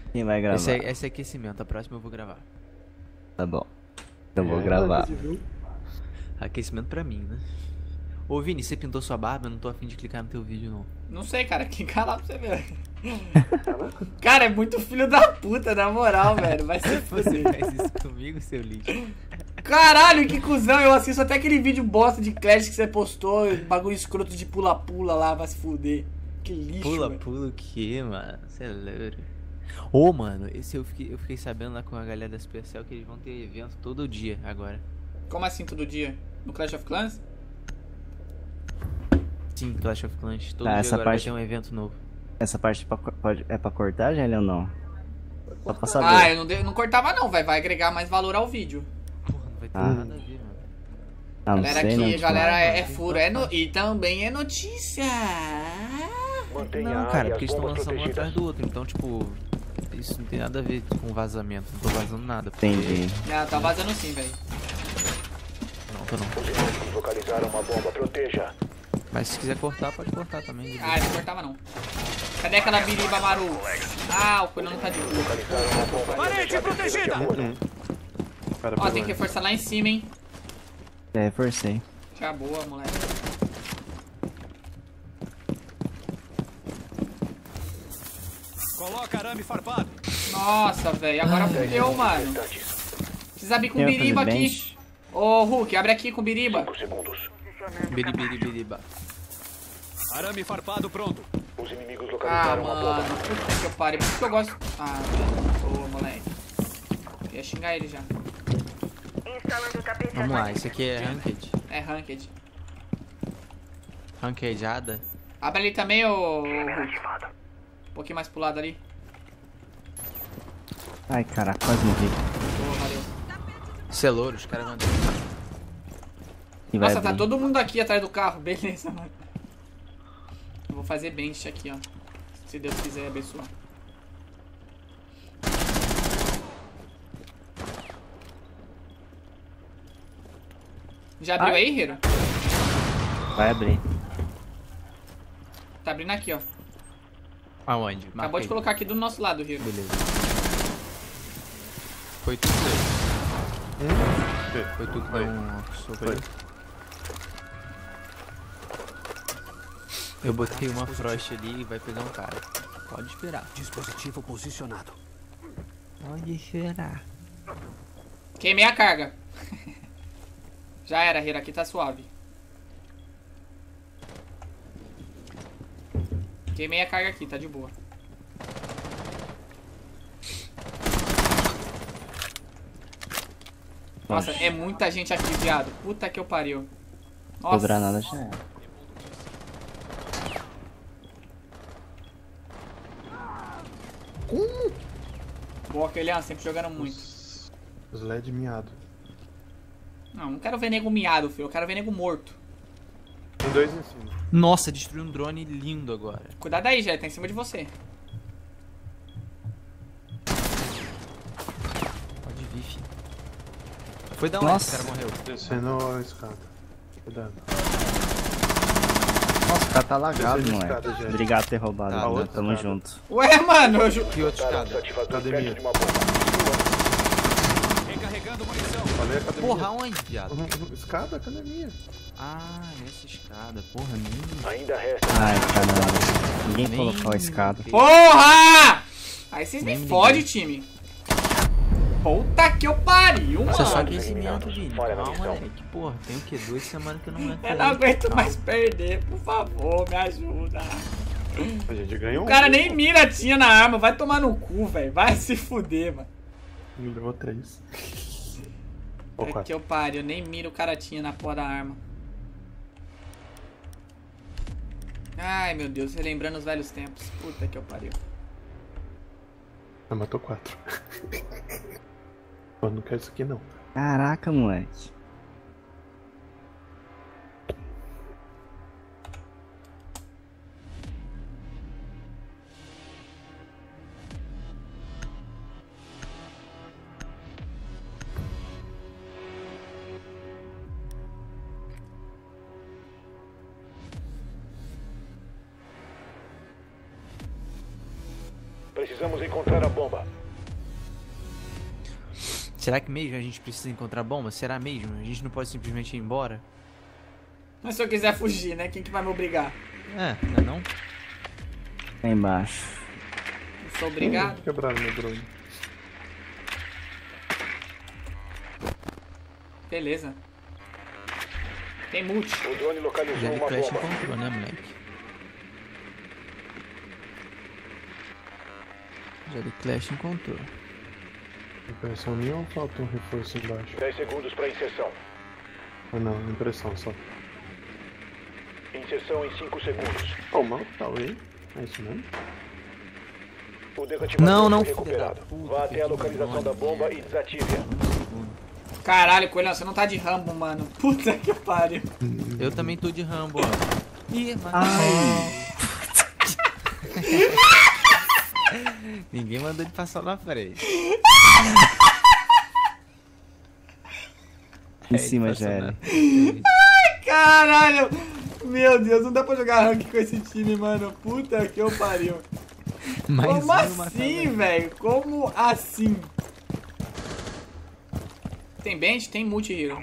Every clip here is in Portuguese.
Quem vai gravar? Esse é aquecimento, a próxima eu vou gravar. Tá bom. Eu vou gravar. Aquecimento pra mim, né? Ô Vini, você pintou sua barba? Eu não tô afim de clicar no teu vídeo, não. Não sei, cara. Clica lá pra você ver. Cara, é muito filho da puta, na moral, velho. Vai ser Você foda. faz isso comigo, seu lixo? Caralho, que cuzão. Eu assisto até aquele vídeo bosta de Clash que você postou. Bagulho escroto de pula-pula lá, vai se fuder. Que lixo, Pula, velho. pula o quê, mano? Você é louro. Ô, mano, esse eu fiquei sabendo lá com a galera da Supercell que eles vão ter evento todo dia agora. Como assim todo dia? No Clash of Clans? Sim, Clash of Clans. Todo Tá, dia essa agora parte- vai ter um evento novo. Essa parte é pra cortar, Gelli, ou não? Só pra saber. Ah, eu não cortava não, vai agregar mais valor ao vídeo. Porra, não vai ter Ah. nada a ver, mano. Ah, não Galera sei, aqui, não. Tipo, galera é furo, e também é notícia. Não, cara, porque eles estão lançando um atrás do outro, então, tipo, isso não tem nada a ver com vazamento. Não tô vazando nada. Porque... Entendi. Ah, tá vazando sim, velho. Não, tô não. Localizaram uma bomba, proteja. Mas se quiser cortar, pode cortar também. de boa. Ah, eu não cortava não. Cadê aquela biriba maru? Ah, o coelho não tá de boa. Localizaram uma bomba. Parede protegida! Ó, tem que reforçar lá em cima, hein. Já reforcei. Já boa, moleque. Coloca arame farpado. Nossa, velho, agora fudeu, mano. Precisa abrir com Tem biriba outra aqui. bench? Ô, Hulk, abre aqui com biriba. 5 segundos. Biribiribiriba. Arame farpado pronto. Os inimigos Ah, localizaram uma bomba. mano, puta que eu parei. Por isso que eu gosto. Ah, boa, moleque. Eu ia xingar ele já. Vamos lá, esse aqui é Ranked. É ranked. Rankedada. Abre ali também, ô Hulk. Um pouquinho mais pro lado ali. Ai, caraca, quase morri. Boa, valeu. Celouro, os caras vão. E vai Nossa, tá abrir. todo mundo aqui atrás do carro. Beleza, mano. Eu vou fazer bench aqui, ó. Se Deus quiser abençoar. Já abriu aí, Hiro? Vai abrir. Tá abrindo aqui, ó. Aonde? Acabou Marca de aí. colocar aqui do nosso lado, Hiro. Beleza. Foi tu que deu. Foi tu que deu um soco aí. Eu botei uma frost ali e vai pegar um cara. Pode esperar. Dispositivo posicionado. Pode esperar. Queimei a carga. Já era, Hiro. Aqui tá suave. Queimei a carga aqui, tá de boa. Nossa, é muita gente aqui, viado. Puta que eu pariu. Nossa. Cobrar nada já era. Boa, Kelian, sempre jogando muito. Os LED miado. Não quero ver nego miado, filho. Eu quero ver nego morto. Tem dois em cima. Nossa, destruiu um drone lindo agora. Cuidado aí, já tá em cima de você. Pode vir, filho. Foi da onde Nossa. o cara morreu? Descendo a escada. Cuidado. Nossa, o cara tá lagado, Descendo a moleque. escada, gente. Obrigado por ter roubado. Tá, mano. outra Tamo escada. junto. Ué, mano, Que outra Os escada? ativadores Academia. perto de uma bomba. Recarregando munição. Falei academia. Porra, aonde, viado? Escada, academia. Ah, nessa escada. Porra, nem... Ainda resta. Ai, caramba. Ninguém Nem- colocou a escada. porra! Aí vocês me Nem fodem, time. Puta que eu pariu, Isso é só mano. aquecimento, Vini. Fora da Calma, missão. moleque. Porra, tem o quê? 2 semanas que eu não entro. Eu não aguento mais perder, por favor, me ajuda. A gente ganhou O cara nem mira tinha na arma, vai tomar no cu, velho. Vai se fuder, mano. Ele levou 3. Ou É que 4. eu pariu, nem mira o cara tinha na porra da arma. Ai, meu Deus, relembrando os velhos tempos. Puta que eu pariu. Ah, matou 4. Eu não quero isso aqui não. Caraca, moleque. Precisamos encontrar a bomba. Será que mesmo a gente precisa encontrar bomba? Será mesmo? A gente não pode simplesmente ir embora? Mas se eu quiser fugir, né? Quem que vai me obrigar? É, não é não? Lá embaixo. Eu sou obrigado? Quebraram meu drone. Beleza. Tem multi. O drone localizou Jelly uma Clash bomba. encontrou, né, moleque? Jelly Clash encontrou. Impressão minha ou falta um reforço embaixo? 10 segundos para inserção. Ah não, impressão só. Inserção em 5 segundos. Oh, mal, tá aí. É isso mesmo? O desativador Não, foi filha da recuperado. puta, Vá até a perdi localização meu da drone, bomba merda. e desative-a. Caralho, Coelhão, você não tá de Rambo, mano. Puta que pariu. Eu também tô de Rambo, ó. Ih, mano. Ninguém mandou ele passar na frente. Em cima, Jelly. Caralho. Meu Deus, não dá pra jogar rank com esse time, mano. Puta que eu pariu. Como assim, velho? Como assim? Tem bench? Tem multi-hero.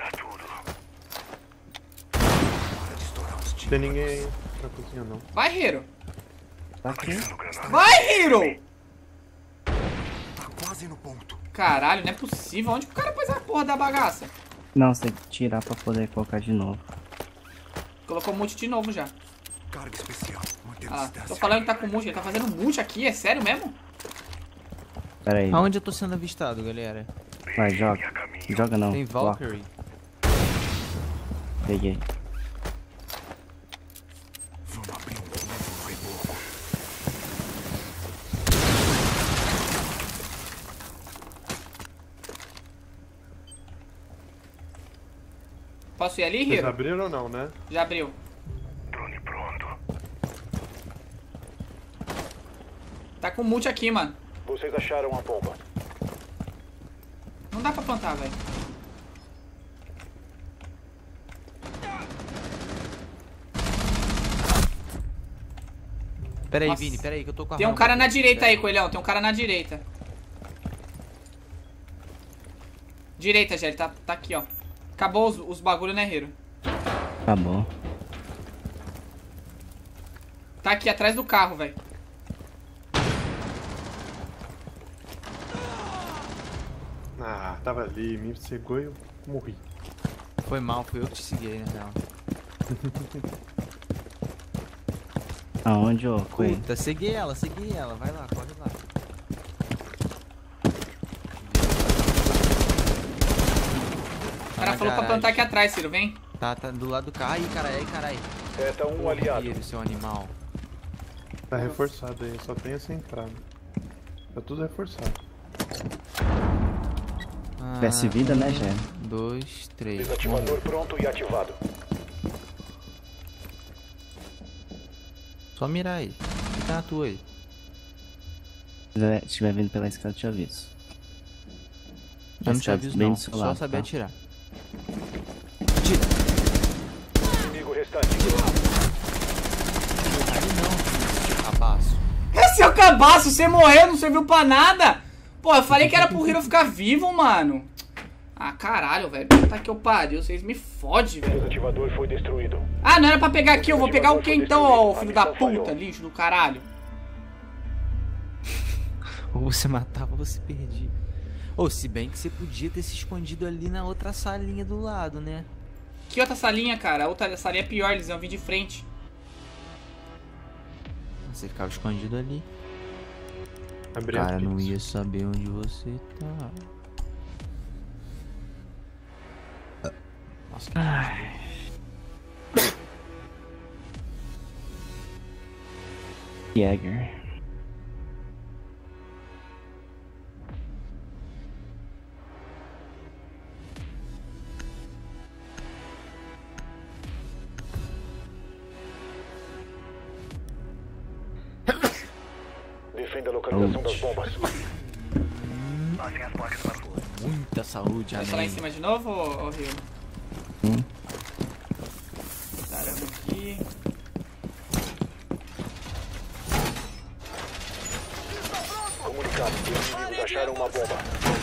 Não tem ninguém aí na cozinha não. Vai, Hero. Tá aqui. Vai, Hero! Tá quase no ponto. Caralho, não é possível. Onde que o cara pôs a porra da bagaça? Não, você tem que tirar pra poder colocar de novo. Colocou multi de novo já. Carga especial. Manter Ah, distância. tô falando que tá com multi. Ele tá fazendo multi aqui? É sério mesmo? Pera aí. Aonde eu tô sendo avistado, galera? Vai, joga. Joga não. Tem Coloca. Valkyrie. Peguei. Vamos abrir um novo reboco. Posso ir ali, Vocês Hero? abriram ou não, né? Já abriu. Drone pronto. Tá com multi aqui, mano. Vocês acharam a bomba. Não dá pra plantar, velho. Pera aí, Nossa. Vini, pera aí que eu tô com a Tem um Rambo cara na aqui. direita aí, Coelhão. Tem um cara na direita. Direita, Gelli. Tá aqui, ó. Acabou os bagulho, né, Hero? Tá bom. Tá aqui, atrás do carro, velho. Ah, tava ali, me cegou e eu morri. Foi mal, fui eu que te segui aí, na real. Aonde, ô, Coelho? Puta, segui ela, vai lá, corre lá. O cara falou pra plantar aqui atrás, Ciro. Vem. Tá do lado do carro. Aí, caralho. Resta um aliado. Ele, seu animal. Tá reforçado aí, só tem essa entrada. Tá tudo reforçado. Tivesse vida, né, Jelly? 2, 3. Desativador pronto e ativado. Só mirar aí. Tá na tua aí. Se estiver vindo pela escada, eu te aviso. Eu não te Escada aviso bem não, do seu só lado, saber tá? atirar. Inimigo restante. Aí não, filho, cabaço. Esse é o cabaço. Você morreu, não serviu pra nada. Pô, eu falei que era pro Hero ficar vivo, mano. Ah, caralho, velho. Puta que eu pariu. Vocês me fodem, velho. Desativador foi destruído. Ah, não era pra pegar aqui. Eu vou pegar o que então, ó, filho da puta, lixo do caralho. Ou você matava ou você perdia. Ou se bem que você podia ter se escondido ali na outra salinha do lado, né? Que outra salinha, cara? A outra salinha é pior, eles iam vir de frente. Você ficava escondido ali. O Abri cara aqui. não ia saber onde você tá. Nossa, que Jäger. Defenda a localização das bombas. muita saúde, Deixa lá em amém. cima de novo, ô Rio? Sim. Caramba, aqui. Inimigos acharam uma bomba.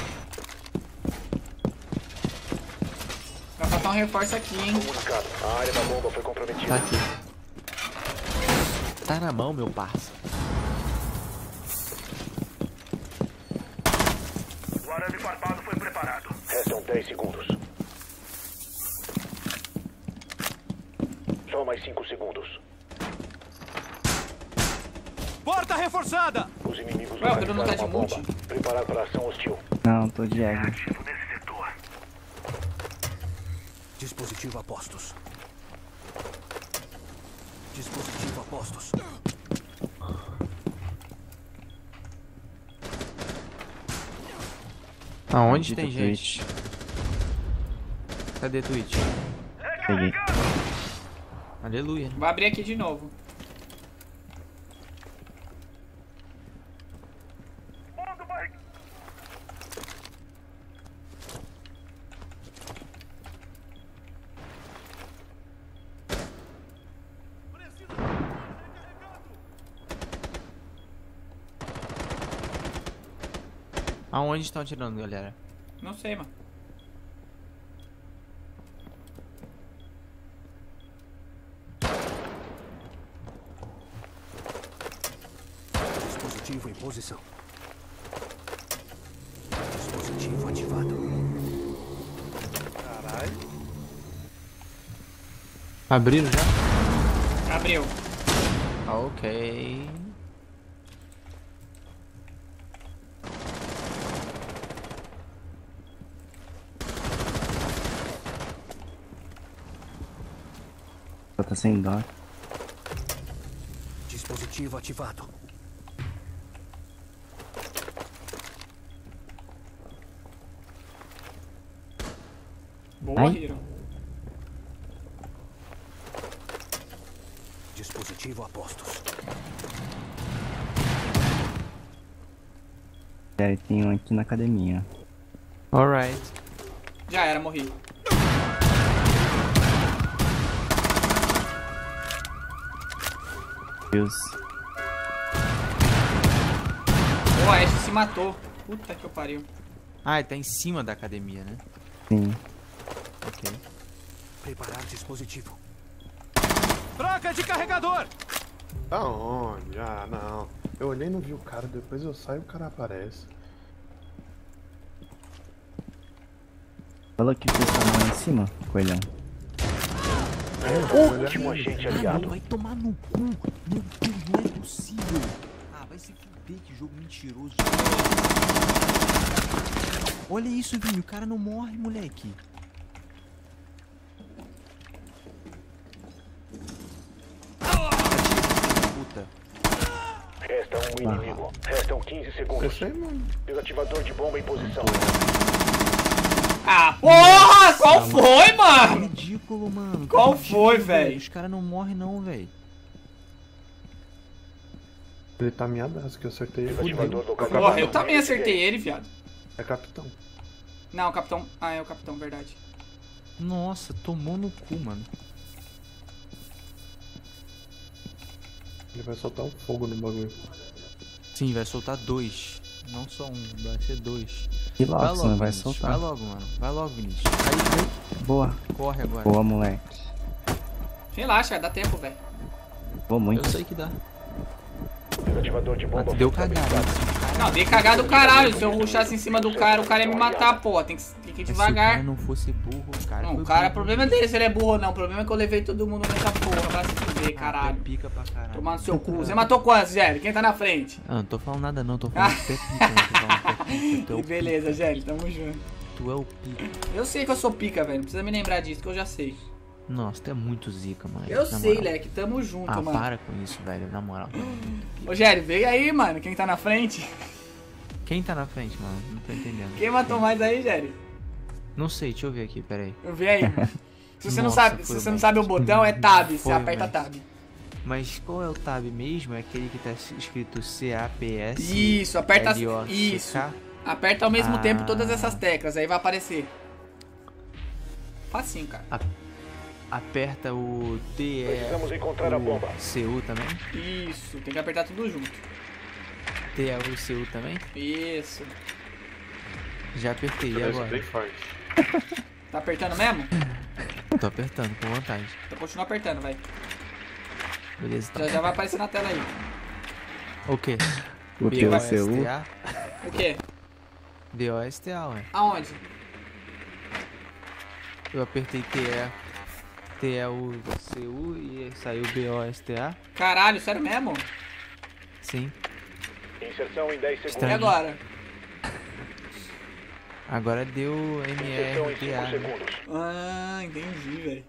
Vai faltar um reforço aqui, hein? Comunicado. A área da bomba foi Tá comprometida. aqui. Tá na mão, meu parça. O arame farpado foi preparado. Restam 10 segundos. Só mais 5 segundos. Porta reforçada! Os inimigos Ué, o Pedro não tá localizaram de uma bomba. multi? Preparar para ação hostil. Não, tô de ego. Ativo nesse setor. Dispositivo a postos. Dispositivo a postos. Aonde Maldita tem gente? Twitch. Cadê Twitch? Peguei. Aleluia. Vou abrir aqui de novo. Aonde estão atirando, galera? Não sei, mano. Dispositivo em posição. Dispositivo ativado. Caralho. Abriram já? Abriu. Ok. Só tá sem dó. Dispositivo ativado. Boa, Ai. Hiro. Dispositivo a postos. É, tem um aqui na academia. Alright. Já era, morri. Deus. Boa, a Ashe se matou. Puta que eu pariu. Ah, ele tá em cima da academia, né? Sim. Ok. Preparar dispositivo. Troca de carregador! Da onde? Ah, não. Eu olhei e não vi o cara, depois eu saio e o cara aparece. Falou que fez a mão em cima, coelhão. Último agente aliado. Vai tomar no cu. Meu Deus, não é possível. Ah, vai se fuder, que jogo mentiroso. Olha isso, Vini. O cara não morre, moleque. Puta. Resta um inimigo. Restam 15 segundos. Eu sei, mano. Desativador de bomba em posição. Ah, porra! Qual foi, É mano? ridículo, mano. Qual Tá foi, ridículo, velho? Os caras não morrem, não, velho. Ele tá miadaço que eu acertei ele. Desativador localizado. Porra, eu também acertei ele, viado. É capitão. Não, o capitão... Ah, é o capitão, verdade. Nossa, tomou no cu, mano. Ele vai soltar um fogo no bagulho. Sim, vai soltar 2. Não só um, vai ser 2. E logo, senão vai Vinícius. soltar. Vai logo, mano. Vai logo, Vinícius. Aí, Boa. corre agora. Boa, moleque. Relaxa, dá tempo, velho. Boa muito. Eu sei que dá. Desativador de Ah, bomba tu deu foi cagada. fabricado. Não, dei cagada do caralho. Se eu rushasse em cima do cara ia me matar, porra. Tem que ir Se o devagar. cara não fosse burro, o cara Não, foi o cara, burro. problema dele se ele é burro ou não. O problema é que eu levei todo mundo nessa porra. Vai se fuder, Ah, tu é caralho. pica pra caralho. Tomar no seu cu. Você matou quantos, Gelli? Quem tá na frente? Ah, não tô falando nada não, tô falando que tu é pica, não tô falando que tu é pica. Tu é E o beleza, Gelli, tamo junto. pica. Tu é o pica. Eu sei que eu sou pica, velho. Não precisa me lembrar disso, que eu já sei. Nossa, tu é muito zica, mano. Eu Na sei, moral. Leque. Tamo junto, Ah, mano. para com isso, velho, na moral. Ô, Gelli, vem aí, mano. Quem tá na frente? Quem tá na frente, mano? Não tô entendendo. Quem matou mais aí, Gelli? Não sei, deixa eu ver aqui, peraí. Eu vi aí. Se você não Nossa, sabe, se foi você o não sabe o botão, é tab. Você Foi, aperta mas- tab. Mas qual é o tab mesmo? É aquele que tá escrito CAPS? Isso, aperta LOCK? isso. Aperta ao mesmo Ah. tempo todas essas teclas, aí vai aparecer. Facinho, cara. Aperta o TE. Precisamos encontrar a bomba. CU também? Isso, tem que apertar tudo junto. TEU também? Isso. Já apertei, e Parece agora? bem forte. Tá apertando mesmo? Tô apertando, com vantagem. Então continua apertando, vai. Beleza, então. Já vai aparecer na tela aí. O quê? O TEU. BOSTA? O quê? BOSTA, ué. Aonde? Eu apertei TEU e saiu BOSTA. Caralho, sério mesmo? Sim. Inserção em 10 segundos. E Estranho. agora? Agora deu Inserção em 5 MRTA. Né? segundos. Ah, entendi, velho.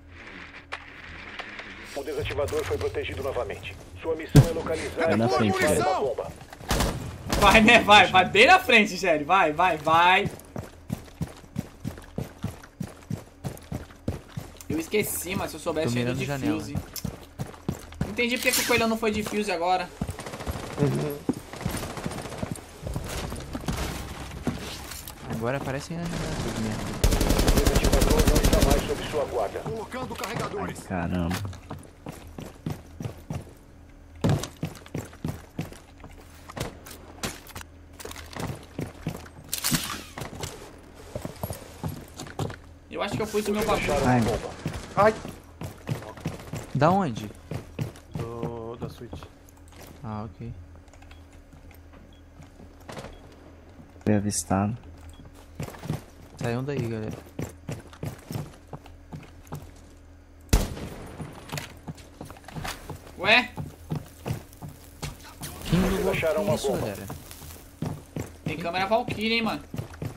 O desativador foi protegido novamente. Sua missão é localizar Vai na frente, uma velho. bomba. Vai, né? Vai bem na frente, Gério. Vai. Eu esqueci, mas se eu soubesse Tô eu ia mirando de janela. fuse. Entendi porque que o coelhão não foi de fuse agora. Agora aparece na janela. tudo merda. O desativador não está mais sob sua guarda. Colocando carregadores. Caramba. Eu acho que eu pus o meu bagulho. Ai, Ai! Da onde? Da Switch. Ah, ok. foi avistado. Saiam daí, galera. Ué? Quem jogou acharam uma isso, bomba. galera? Tem câmera Valkyrie, hein, mano.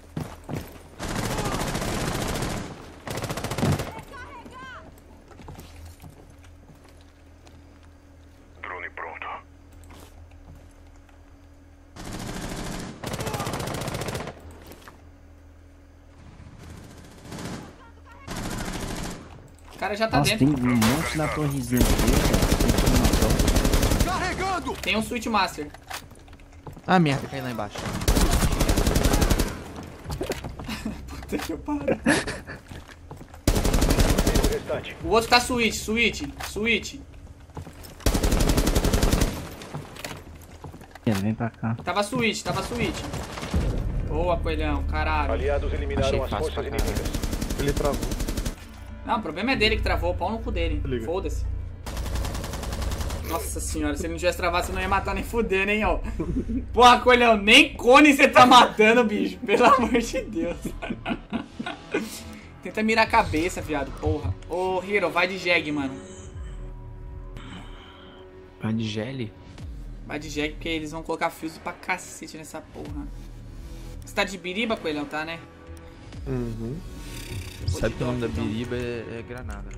Drone pronto. O cara já tá Nossa, dentro. tem um monte na torrezinha aqui, velho. Carregando! Tem um Switch Master. Ah, merda, caiu lá embaixo. Puta que pariu. O restante. O outro tá Switch. Ele vem pra cá. Tava Switch. Boa, coelhão, caralho. Aliados eliminaram Achei as fácil forças pra caralho. inimigas. Ele travou. Não, o problema é dele que travou, o pau no cu dele. Liga. Foda-se. Nossa senhora, se ele não tivesse travado, você não ia matar nem fudendo, hein, ó. Porra, coelhão, nem cone você tá matando, bicho. Pelo amor de Deus. Tenta mirar a cabeça, viado, porra. Ô, Hero, vai de jegue, mano. Ah, de gele? Vai de jegue, porque eles vão colocar fuse pra cacete nessa porra. Você tá de biriba, coelhão, tá, né? Uhum. Sabe que o nome da então. biriba é granada, né?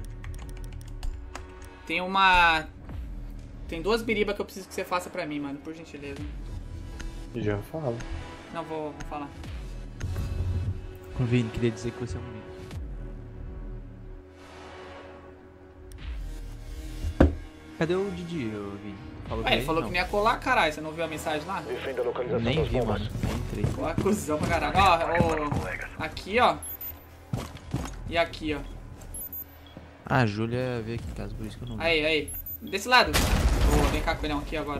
Tem duas biribas que eu preciso que você faça pra mim, mano, por gentileza. Já falo. Não, vou falar. O Vini queria dizer que você é um menino. Cadê o Didi, ô Vini? Falou Ué, ele falou não. que não ia colar, caralho. Você não viu a mensagem lá? Defenda a localização Nem das vi, bombas. mano. Nem entrei. Pô, acusão pra caralho. Ó, aqui, ó. E aqui, ó. Ah, a Júlia veio aqui em casa, por isso que eu não vi. Aí. Desse lado. Boa, vem cá, coelhão, aqui agora.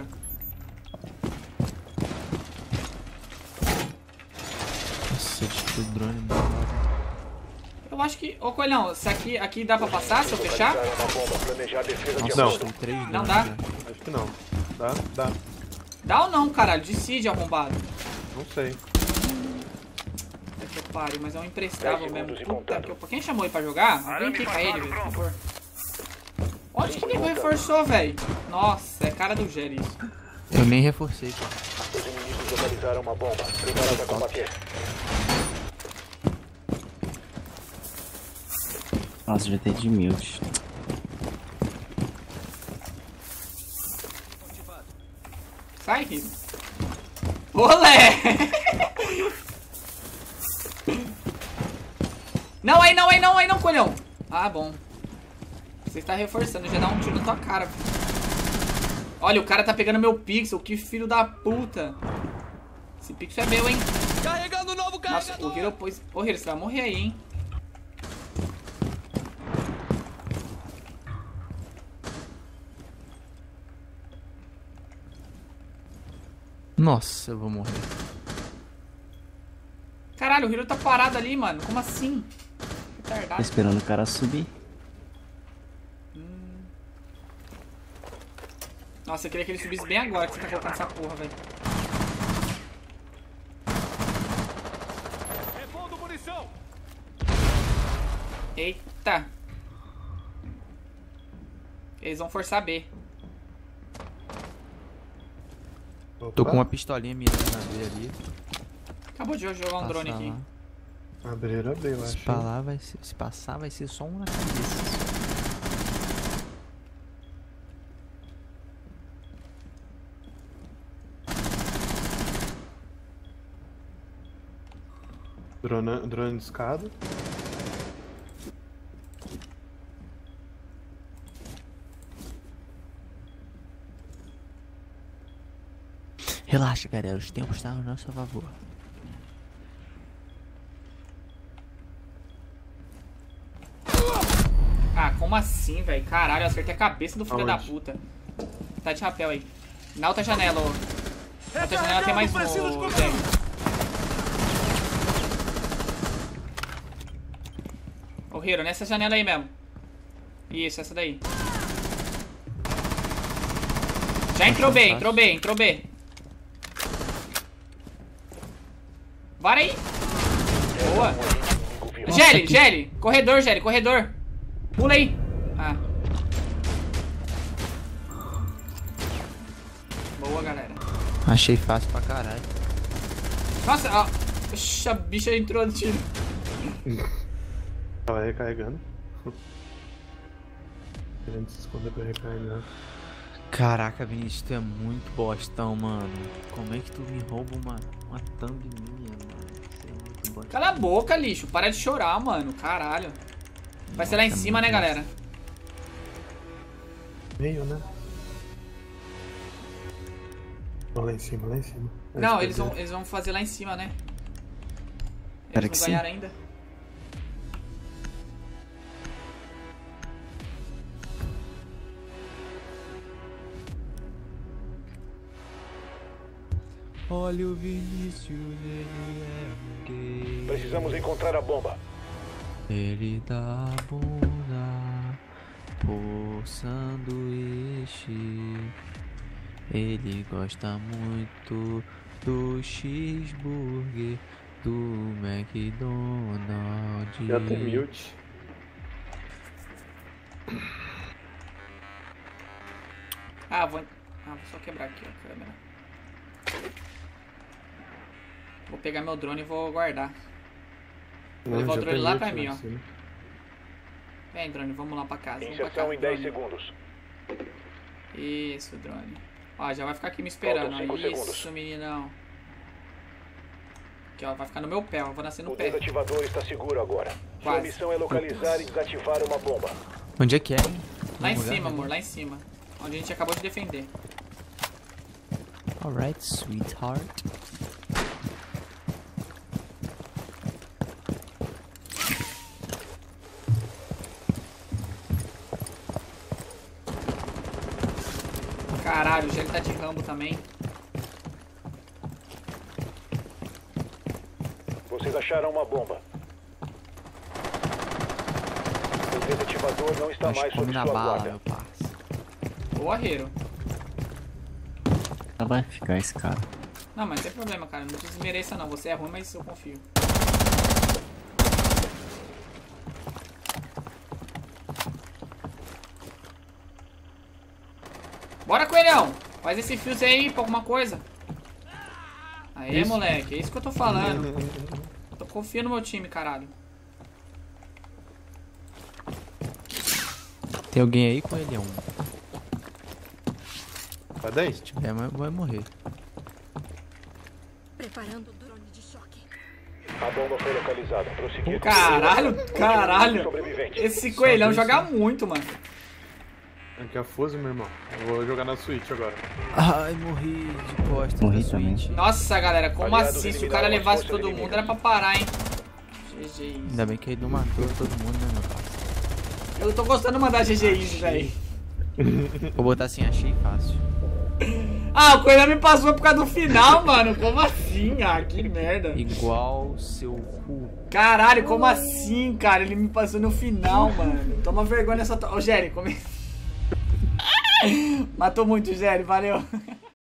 Nossa, tipo, o drone do lado. Eu acho que... Ô, coelhão, se aqui dá pra passar se eu fechar? Localizaram uma bomba. Planejar a defesa de Nossa, Não. acordo. tem 3 drones. Não dá? já. Acho que não. Dá. Dá ou não, caralho? Decide, arrombado. Não sei. Puta que pariu, mas é um imprestável 10 mesmo. segundos e Puta contando. que... Quem chamou ele pra jogar? Alguém clica ele, velho, por favor. Onde que ele reforçou, velho? Nossa, é cara do Jerry isso. Eu nem reforcei, pô. Os inimigos localizaram uma bomba. Preparado a combater. Nossa, já tem de mute. Sai, Rino. Olé! Não, aí não, colhão. Ah, bom. Você está reforçando, já dá um tiro na tua cara. Olha, o cara tá pegando meu pixel. Que filho da puta. Esse pixel é meu, hein? Carregando o novo Nossa, carregador! o Hero pôs... Ô, Hero, você vai morrer aí, hein? Nossa, eu vou morrer. Caralho, o Hiro tá parado ali, mano. Como assim? Tô Retardado. esperando o cara subir. Nossa, eu queria que ele subisse bem agora que você tá colocando essa porra, velho. Repondo munição. Eita. Eles vão forçar B. Tô com uma pistolinha mirando na B ali. Acabou de jogar um drone aqui. Abriram a B, eu acho. Se passar, vai ser só um na cabeça. Drone de escada. Relaxa, galera. Os tempos estão a nosso favor. Ah, como assim, velho? Caralho, eu acertei a cabeça do filho da Aonde? puta. Tá de rapel aí. Na outra janela, ô. Na outra janela tem mais um, ô, Zé. Ô, Hiro, nessa janela aí mesmo. Isso, essa daí. Já entrou B, entrou B, entrou B. Bora aí. Boa. Gelli, Gelli. Corredor, Gelli, corredor. Pula aí. Ah. Boa, galera. Achei fácil pra caralho. Nossa, ó. Oxa, a bicha entrou no tiro. Tava recarregando. Querendo se esconder pra recarregar. Caraca, Vinícius, tu é muito bostão, mano. Como é que tu me rouba uma thumb minha, mano? Você é muito bostão. Cala a boca, lixo. Para de chorar, mano. Caralho. Vai ser lá em cima, né, galera? Meio, né? Ó, lá em cima, lá em cima. Não, Antes eles vão fazer lá em cima, né? Espero Eles que não sim. ganharam ainda. Olha o Vinícius, ele é um gay. Precisamos encontrar a bomba. Ele dá a bunda por sanduíche. Ele gosta muito do cheeseburger do McDonald's. Já tem mute. Vou só quebrar aqui a câmera. Vou pegar meu drone e vou guardar. Vou levar o já drone tem lá mute pra mim, em ó. cima. Vem, drone, vamos lá pra casa. Vamos pra Inserção casa, em 10 drone. segundos. Isso, drone. Ó, já vai ficar aqui me esperando. Faltam 5 Isso, segundos. meninão. Aqui, ó, vai ficar no meu pé, eu vou nascer no O pé. desativador está seguro agora. Sua Quase. missão é localizar e desativar uma bomba. Onde é que é? hein? Lá em No lugar, cima, né? amor, lá em cima. Onde a gente acabou de defender. Alright, sweetheart. Caralho, o Gelli tá de Rambo também. Vocês acharam uma bomba. O desativador não está Mas mais come sob na sua bala, guarda. meu parça. Boa, Hero. Ela vai ficar esse cara. Não, mas não tem problema, cara. Não desmereça não. Você é ruim, mas eu confio. Bora, coelhão! Faz esse fuse aí pra alguma coisa. Aê, moleque. É isso que eu tô falando. Tô confiando no meu time, caralho. Tem alguém aí com ele? É um. Tá 10? Se tiver, vai morrer. Preparando o drone de choque. A bomba foi localizada. Prosseguir. Caralho, caralho. Sobrevivente. Esse coelhão joga muito, mano. Aqui é a Fuso, meu irmão. Eu vou jogar na Switch agora. Ai, morri de costa. Morri da também. Switch. Nossa, galera, como Aliados assim? Se o eliminaram cara as levasse forças todo mundo, inimigas. era pra parar, hein? GG. Ainda bem que ele não matou todo mundo, né, meu parceiro? Eu tô gostando de mandar GG isso, velho. Vou botar assim, achei fácil. Ah, o Coelhão me passou por causa do final, mano. Como assim? Ah, que merda. Igual seu cu. Caralho, como assim, cara? Ele me passou no final, mano. Toma vergonha nessa... Ô, Jerry, come... Matou muito, Jerry. Valeu.